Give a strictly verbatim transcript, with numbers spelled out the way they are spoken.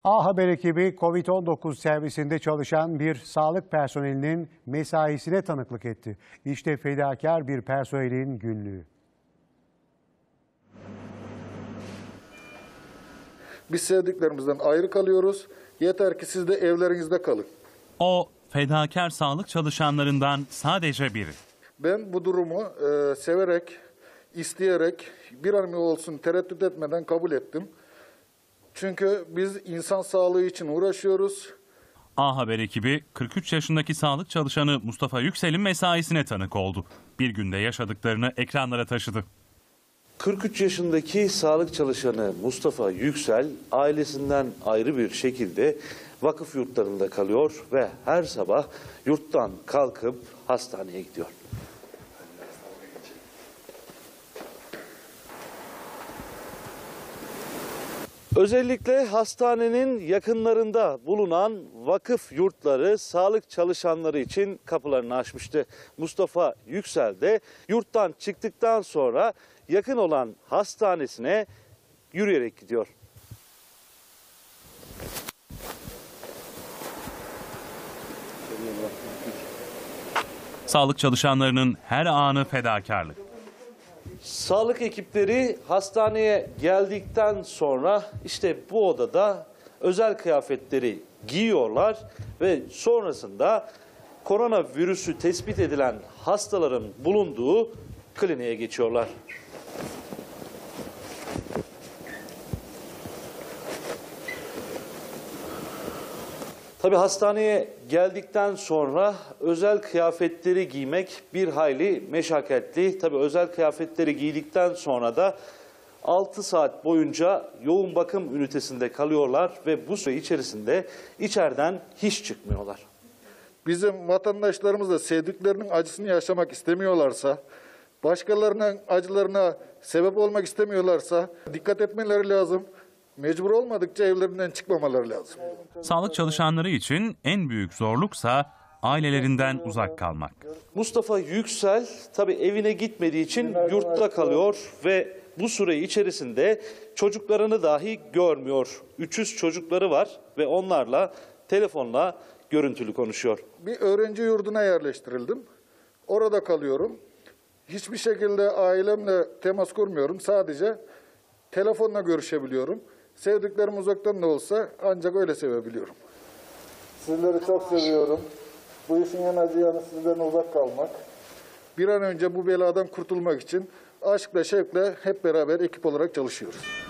A Haber ekibi Covid on dokuz servisinde çalışan bir sağlık personelinin mesaisine tanıklık etti. İşte fedakar bir personelin günlüğü. Biz sevdiklerimizden ayrı kalıyoruz. Yeter ki siz de evlerinizde kalın. O fedakar sağlık çalışanlarından sadece biri. Ben bu durumu e, severek, isteyerek bir an olsun tereddüt etmeden kabul ettim. Çünkü biz insan sağlığı için uğraşıyoruz. A Haber ekibi kırk üç yaşındaki sağlık çalışanı Mustafa Yüksel'in mesaisine tanık oldu. Bir günde yaşadıklarını ekranlara taşıdı. kırk üç yaşındaki sağlık çalışanı Mustafa Yüksel ailesinden ayrı bir şekilde vakıf yurtlarında kalıyor ve her sabah yurttan kalkıp hastaneye gidiyor. Özellikle hastanenin yakınlarında bulunan vakıf yurtları sağlık çalışanları için kapılarını açmıştı. Mustafa Yüksel de yurttan çıktıktan sonra yakın olan hastanesine yürüyerek gidiyor. Sağlık çalışanlarının her anı fedakarlık. Sağlık ekipleri hastaneye geldikten sonra işte bu odada özel kıyafetleri giyiyorlar ve sonrasında koronavirüsü tespit edilen hastaların bulunduğu kliniğe geçiyorlar. Tabii hastaneye geldikten sonra özel kıyafetleri giymek bir hayli meşakkatli. Tabii özel kıyafetleri giydikten sonra da altı saat boyunca yoğun bakım ünitesinde kalıyorlar ve bu süre içerisinde içeriden hiç çıkmıyorlar. Bizim vatandaşlarımız da sevdiklerinin acısını yaşamak istemiyorlarsa, başkalarının acılarına sebep olmak istemiyorlarsa dikkat etmeleri lazım. Mecbur olmadıkça evlerinden çıkmamaları lazım. Sağlık çalışanları için en büyük zorluksa ailelerinden uzak kalmak. Mustafa Yüksel tabii evine gitmediği için yurtta kalıyor ve bu süre içerisinde çocuklarını dahi görmüyor. üç yüz çocukları var ve onlarla telefonla görüntülü konuşuyor. Bir öğrenci yurduna yerleştirildim. Orada kalıyorum. Hiçbir şekilde ailemle temas kurmuyorum. Sadece telefonla görüşebiliyorum. Sevdiklerim uzaktan da olsa ancak öyle sevebiliyorum. Sizleri çok seviyorum. Bu işin en acı yanı sizden uzak kalmak. Bir an önce bu beladan kurtulmak için aşkla şevkle hep beraber ekip olarak çalışıyoruz.